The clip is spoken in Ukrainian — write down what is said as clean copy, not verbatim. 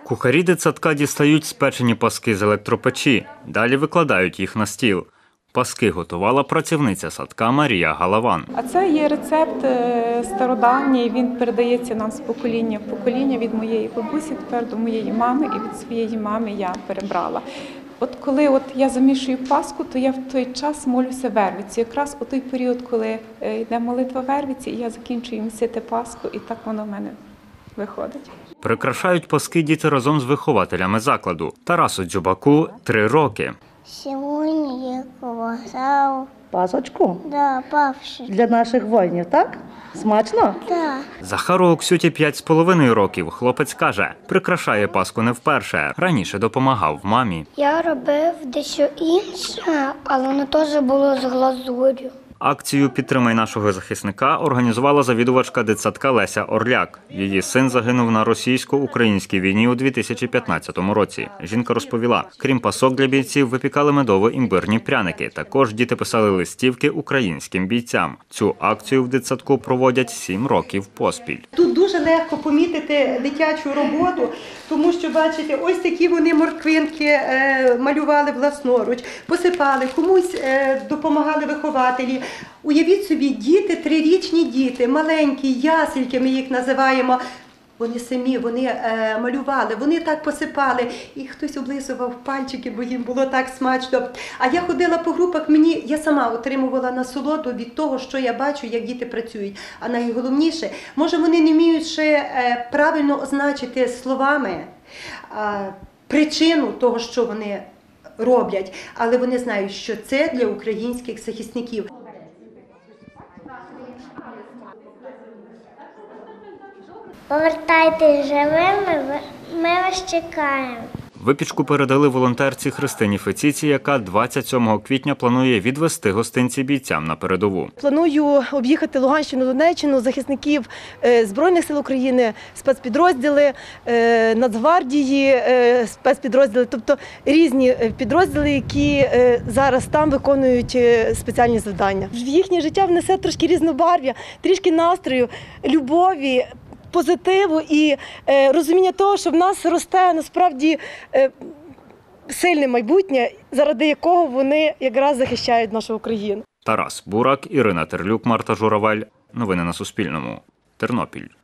Кухарі дитсадка дістають спечені паски з електропечі, далі викладають їх на стіл. Паски готувала працівниця садка Марія Галаван. А це є рецепт стародавній, він передається нам з покоління в покоління від моєї бабусі, тепер до моєї мами, і від своєї мами я перебрала. От коли я замішую паску, то я в той час молюся вервиці. Якраз у той період, коли йде молитва вервиці, я закінчую місити паску, і так воно в мене виходить. Прикрашають паски діти разом з вихователями закладу. Тарасу Дзюбаку 3 роки. Сьогодні я колосав. Пасочку? Да, павши. Для наших воїнів, так? Смачно? Да. Захару Оксюті 5,5 років. Хлопець каже, прикрашає паску не вперше. Раніше допомагав мамі. Я робив дещо інше, але воно теж було з глазур'ю. Акцію «Підтримай нашого захисника» організувала завідувачка дитсадка Леся Орляк. Її син загинув на російсько-українській війні у 2015 році. Жінка розповіла, крім пасок для бійців, випікали медово-імбирні пряники. Також діти писали листівки українським бійцям. Цю акцію в дитсадку проводять 7 років поспіль. Тут дуже легко помітити дитячу роботу, тому що, бачите, ось такі вони морквинки малювали власноруч, посипали, комусь допомагали вихователі. Уявіть собі, діти, 3-річні діти, маленькі, ясельки, ми їх називаємо, вони самі, вони малювали, вони так посипали, і хтось облизував пальчики, бо їм було так смачно. А я ходила по групах, я сама отримувала насолоду від того, що я бачу, як діти працюють. А найголовніше, може вони не вміють ще правильно означити словами причину того, що вони роблять, але вони знають, що це для українських захисників. Повертайтесь живими, ми вас чекаємо. Випічку передали волонтерці Христині Феціці, яка 27 квітня планує відвести гостинці бійцям на передову. Планую об'їхати Луганщину, Донеччину, захисників Збройних сил України, спецпідрозділи, Нацгвардії, спецпідрозділи, тобто різні підрозділи, які зараз там виконують спеціальні завдання. В їхнє життя внесе трошки різнобарв'я, трішки настрою, любові, позитиву і розуміння того, що в нас росте насправді сильне майбутнє, заради якого вони якраз захищають нашу Україну. Тарас Бурак, Ірина Терлюк, Марта Журавель. Новини на Суспільному. Тернопіль.